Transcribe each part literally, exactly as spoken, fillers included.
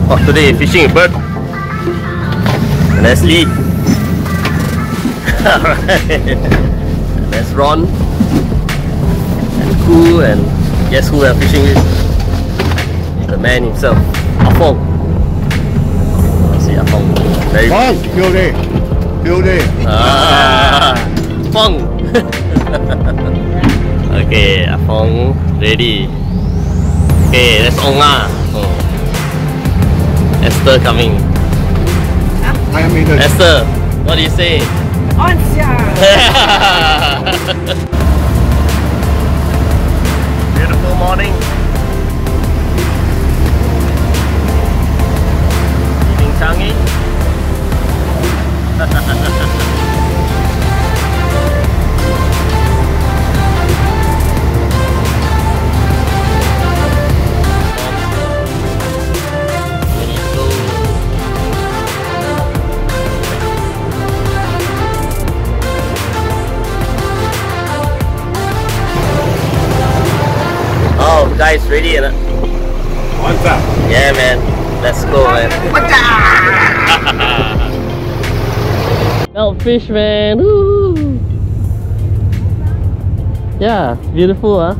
Oh, today fishing bird. Leslie. Alright. That's Ron. And Ku, and guess who we're fishing with? The man himself, Fong. Oh, see Fong. Very Fong, beauty. Beauty. Ah, Fong. Okay, Fong ready. Okay, that's Onga. Oh. Esther coming. I am in the Esther, what do you say? O N Z Z. Beautiful morning. Leaving Changi. Oh, guys, ready? Uh? What's up? Yeah, man. Let's go, man. Help fish, man. Woo. Yeah, beautiful, huh?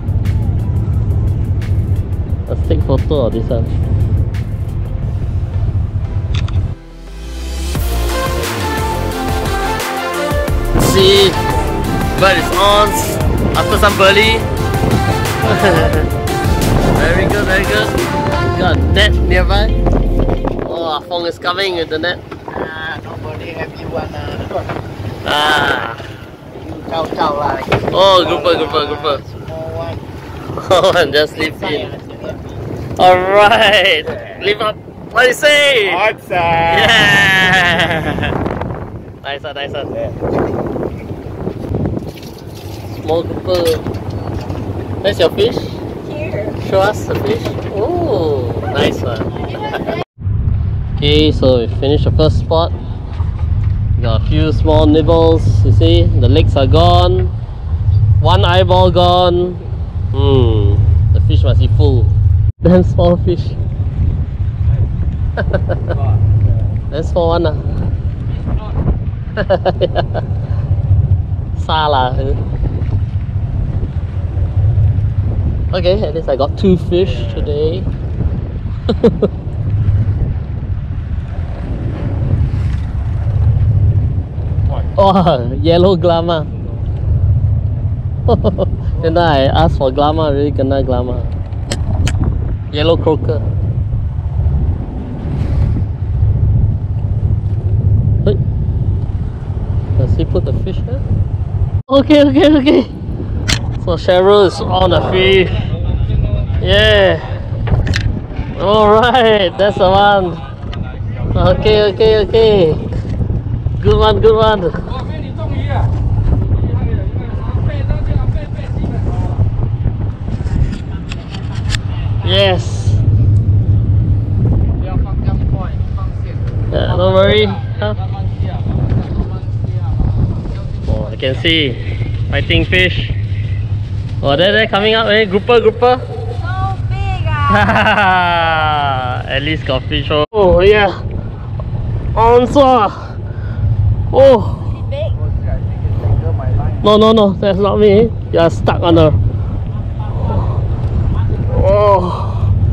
Let's take photo of this one. See, bird is on after some burley. Very good, very good. Got a net nearby. Oh, Fong is coming with the net. Ah, nobody happy one. Ah. Chow chow lah. Oh, grouper, grouper, grouper. Small one. Oh, and just leave in. Alright. Leave up. What do you say? What's up? Yeah. Nice one, nice one. Small grouper. Where's your fish? Here. Show us the fish. Oh, nice one. Okay, so we finished the first spot. Got a few small nibbles. You see, the legs are gone. One eyeball gone. Hmm, the fish must be full. Damn small fish. That's for one. Uh. Sala. Okay, at least I got two fish today. Oh, yellow glamour. Then I asked for glamour, really kena glamour. Yellow croaker. Hey. Does he put the fish there? Okay, okay, okay. So Cheryl is on the fish. Yeah. Alright, that's the one. Okay, okay, okay. Good one, good one. Yes. Yeah, don't worry. Huh? Oh, I can see fighting fish. Oh, there, there, coming up, eh? Grouper, grouper. So big ah. At least got fish. Oh, yeah. Answer. Oh. Big. No, no, no, that's not me. You are stuck on her. Oh.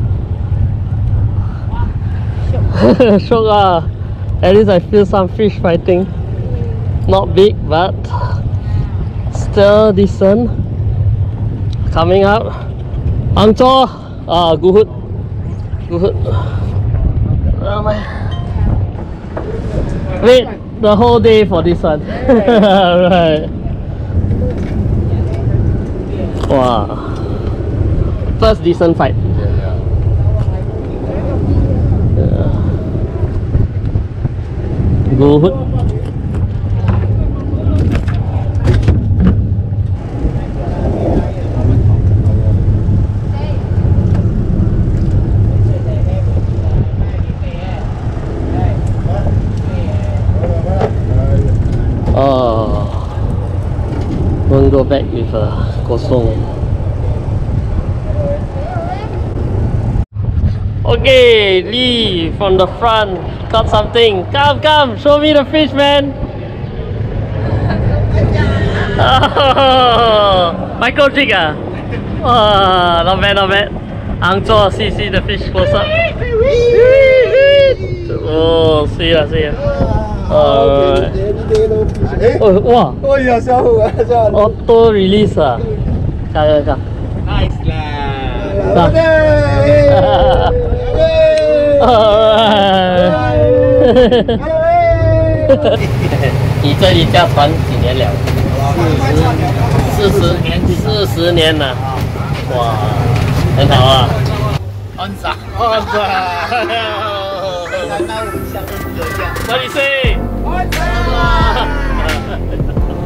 Shock ah. At least I feel some fish fighting. Not big, but still decent. Coming out. Ang Cho. Ah, good. Good. Oh my. Wait the whole day for this one. Right. Wow. First decent fight. Yeah. Good. Oh, won't go back with a kosong. Okay, Lee from the front caught something. Come, come, show me the fish, man. Oh, micro jig ah. Oh, not bad, not bad. Ang Zhuo, see, see the fish close up. Oh, see lah, see lah. Alright. Oh, wow. Oh ya, 小虎啊，小虎。 Auto release ah. Come, come, come. Nice lah. Come. Alright. 你这里驾船几年了？四十年，四十年了。哇，很好啊。 安啥？ 安咋？ 难道像有这样？ What do you say?